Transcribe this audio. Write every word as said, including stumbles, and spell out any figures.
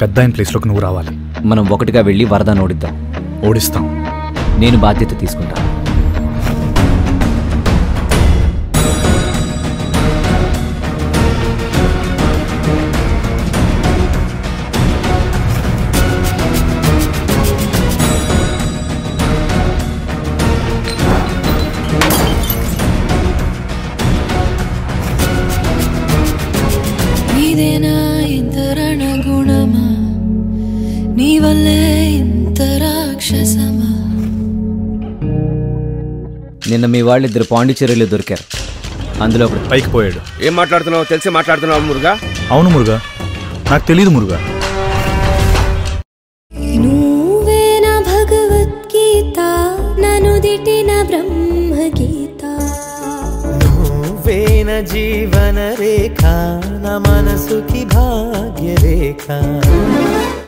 పెద్ద ఆయన ప్లేస్లోకి నువ్వు రావాలి. మనం ఒకటిగా వెళ్ళి వరదాన్ని ఓడిద్దాం. ఓడిస్తాం. నేను బాధ్యత తీసుకుంటాను. నీదేనా ఇంత రణగుణమా, నీ వల్లే ఇంత రాక్షసమా? నిన్న మీ వాళ్ళిద్దరు పాండిచేరిలో దొరికారు. అందులో ఒకటి పైకి పోయాడు. ఏం మాట్లాడుతున్నావు? తెలిసి మాట్లాడుతున్నావు మురుగా? అవును మురుగా, నాకు తెలీదు మురుగా. నువ్వేనా భగవద్గీత, నన్ను దిటిన బ్రహ్మగీత. నువ్వేన జీవన రేఖ, నా మనసుకి భాగ్య రేఖ.